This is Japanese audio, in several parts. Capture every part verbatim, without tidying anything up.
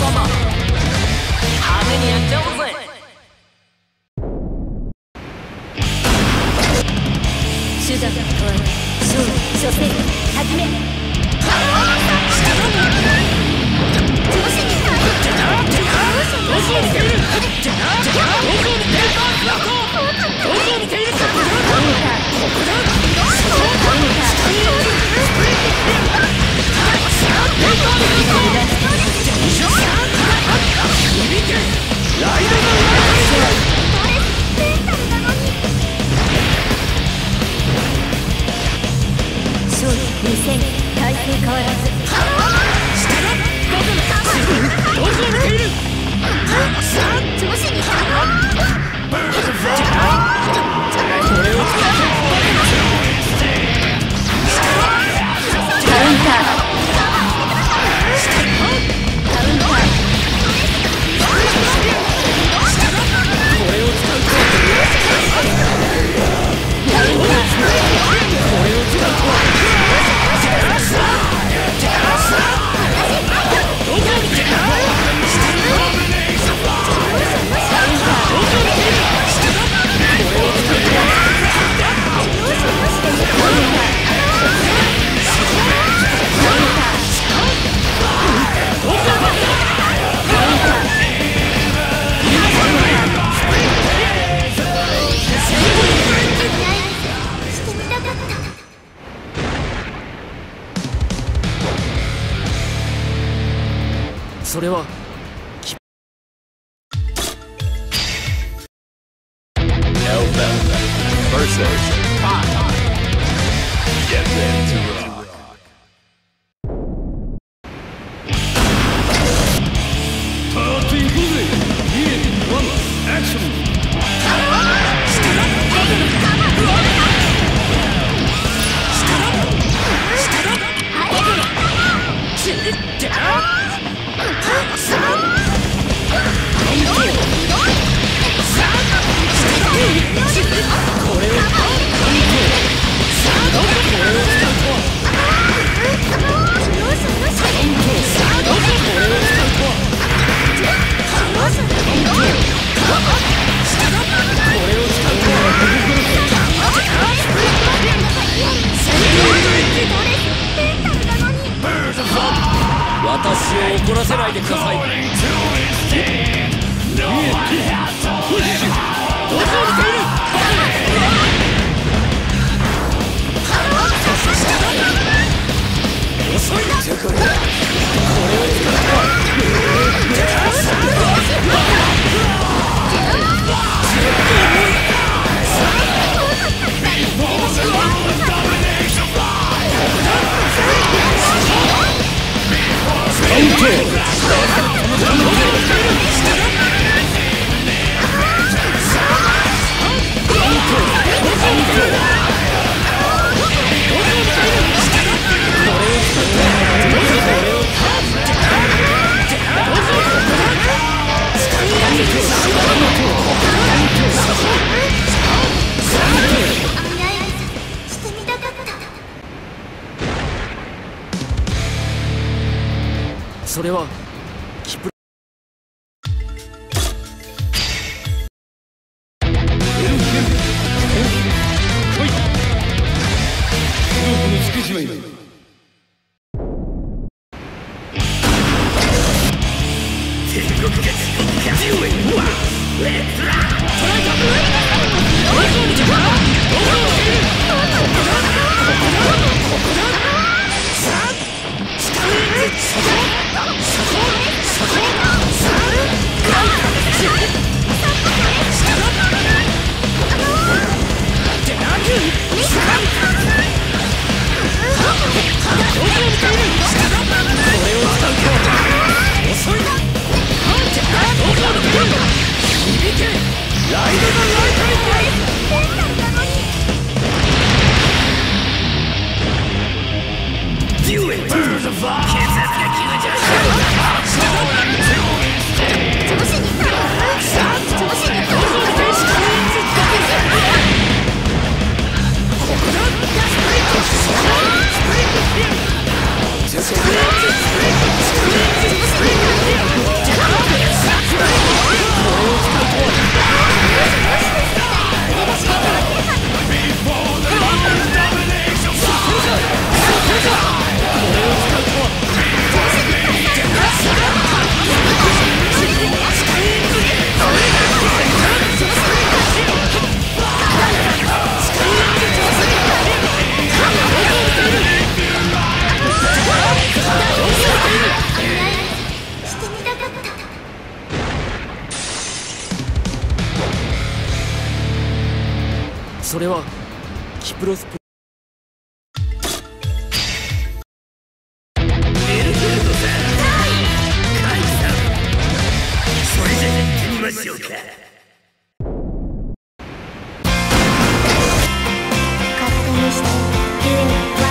派手にやっちゃおうぜ。 手段を問わない勝利初戦始め。調子に乗る。どこを見ている。どこを見ている。どこを見ている。ここだ。勝利に戦体勢変わらず。どこを見ている。調子に乗る。これを使う。カウンター。それは私を怒らせないでください。どこを見ている。遅い。これを使それはキプDo it! Bird of all! Kids have それはキプロスプロ。エルフェルトさん、カイさん、それじゃやってみましょうか。 勝手にしてデュエルは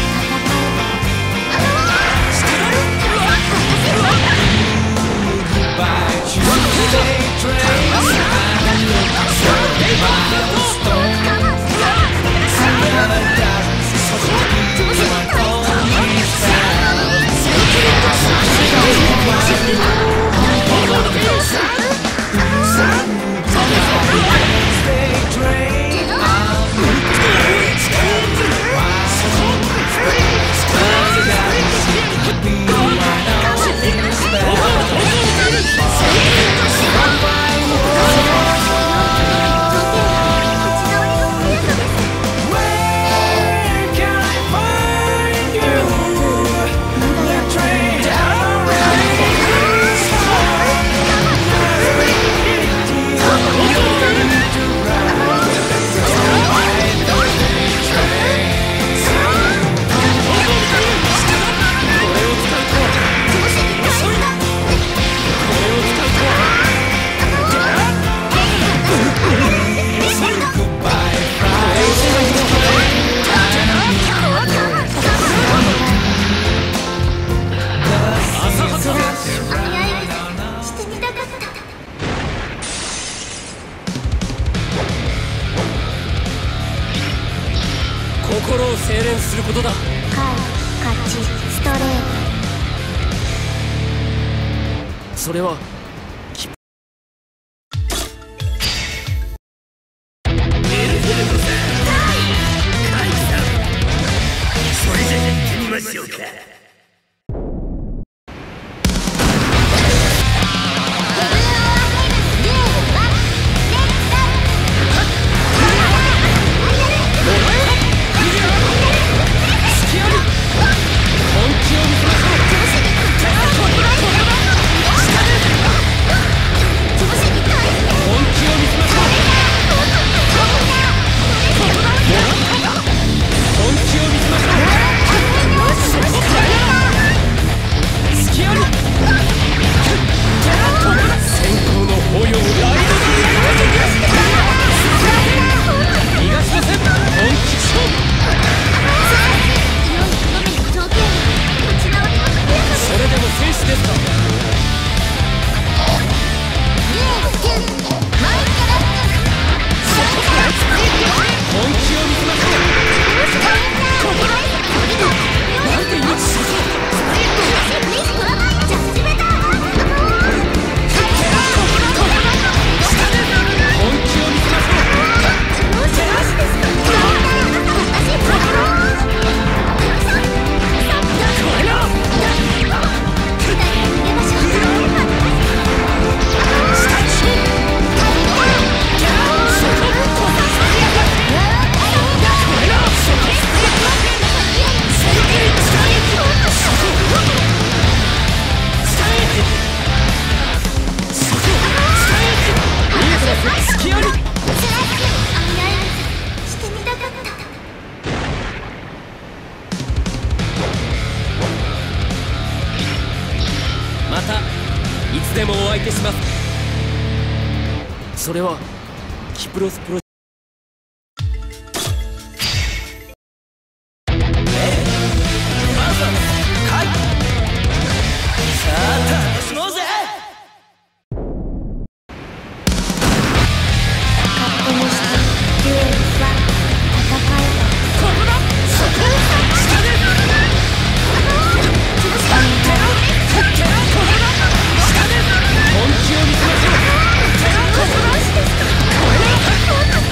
心を精錬することだ。 カイ勝ちストレート。 それはキプエルフェルトさん、カイさん、それじゃやってみましょうか。またいつでもお相手します。それはキプロスプロ。 本気を見せましょう。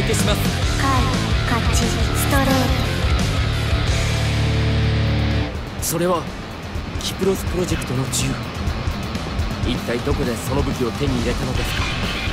相手します。 カイ勝ちストレート。 それはキプロスプロジェクトの銃。一体どこでその武器を手に入れたのですか？